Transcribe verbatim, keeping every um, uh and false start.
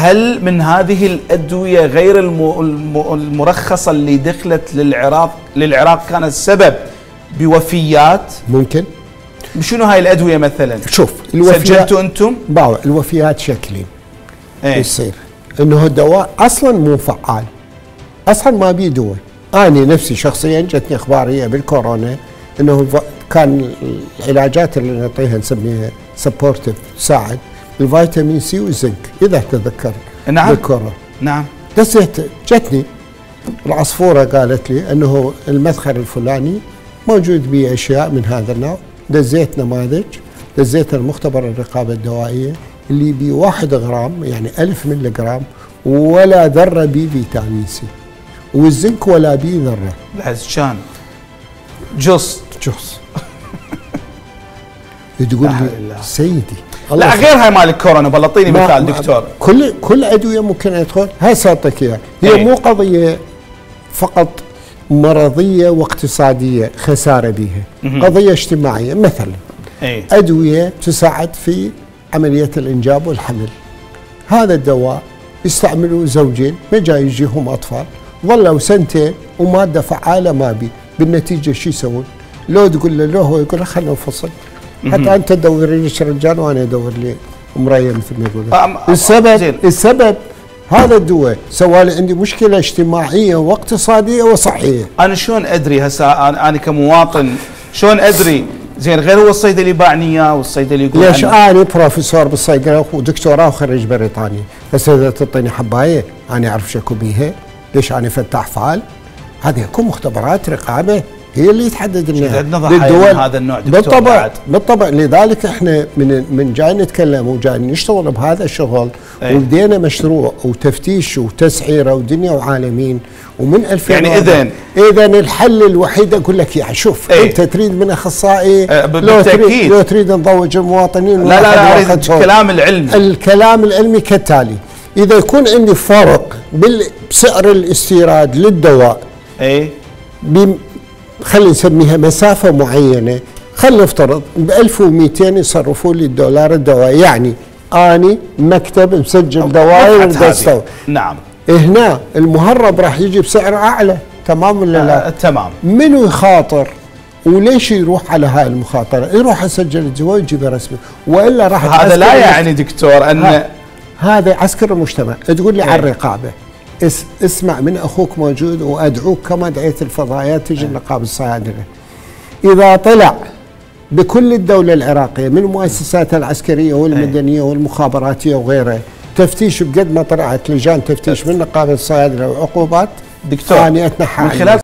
هل من هذه الأدوية غير المرخصة اللي دخلت للعراق للعراق كان السبب بوفيات؟ ممكن. شنو هاي الأدوية مثلا؟ شوف الوفيات سجلتوا أنتم؟ باو الوفيات شكلين. ايه؟ يصير إنه الدواء أصلا مو فعال، أصلا ما بيه دواء. أنا نفسي شخصيا جتني إخبارية بالكورونا إنه كان العلاجات اللي نعطيها نسميها سبورتيف تساعد الفيتامين سي والزنك إذا تذكر. نعم بالكورونا. نعم. دزيت جتني العصفورة قالت لي أنه المدخل الفلاني موجود به أشياء من هذا النوع. دزيت نماذج، دزيت المختبر الرقابة الدوائية اللي بي واحد غرام يعني ألف ملي جرام ولا ذرة بي فيتامين سي، والزنك ولا بي ذرة. العز كان جص جص تقول لي سيدي لا غير هاي مال الكورونا. بلطيني مثال دكتور. كل كل ادويه ممكن يدخل. هاي سأعطيك اياها. هي ايه؟ مو قضيه فقط مرضيه واقتصاديه خساره بيها، قضيه اجتماعيه. مثلا ايه؟ ادويه تساعد في عمليه الانجاب والحمل. هذا الدواء يستعملوه زوجين ما جاي يجيهم اطفال، ظلوا سنتين وماده فعاله ما بي، بالنتيجه شو يسوون؟ لو تقول له لو هو يقول له خلنا نفصل. حتى انت تدور لي رجال وانا ادور لي امريه مثل ما يقولون. السبب زين. السبب هذا الدواء سوى لي عندي مشكله اجتماعيه واقتصاديه وصحيه. انا شلون ادري هسه انا كمواطن شلون ادري؟ زين غير هو الصيدلي باعني اياه والصيدلي يقول ليش انا بروفيسور بالصيدله ودكتوراه وخريج بريطانيا، هسه اذا تعطيني حبايه انا اعرف شكو بيها، ليش انا فتح فعال؟ هذه يكون مختبرات رقابه هي اللي تحدد لنا للدول هذا النوع. بالطبع بعد. بالطبع لذلك احنا من من جاي نتكلم وجاي نشتغل بهذا الشغل. أي. وبدينا مشروع وتفتيش وتسعيره ودنيا وعالمين ومن ألفين يعني اذا اذا الحل الوحيد اقول لك يعني شوف. أي. انت تريد من اخصائي أه لو تريد لو تريد نضوج المواطنين. لا لا لا اريد الكلام العلمي. الكلام العلمي كالتالي: اذا يكون عندي فرق بسعر الاستيراد للدواء اي خلينا نسميها مسافة معينة، خلينا نفترض ب ألف ومئتين يصرفوا لي الدولار الدواء، يعني أني مكتب مسجل دواء ومدستوي. نعم. هنا المهرب راح يجي بسعر أعلى، تمام ولا لا؟ آه تمام. منو يخاطر؟ وليش يروح على هاي المخاطرة؟ يروح يسجل الدواء ويجيبه رسمي، وإلا راح هذا لا يعني دكتور أن هذا عسكر المجتمع. تقول لي على الرقابة، اس اسمع من اخوك موجود وادعوك كما دعيت الفضائيات تجي النقابه الصيادله. اذا طلع بكل الدوله العراقيه من المؤسسات العسكريه والمدنيه والمخابراتيه وغيرها تفتيش بقد ما طلعت لجان تفتيش من نقابه الصيادله وعقوبات، دكتور اتنحى من خلال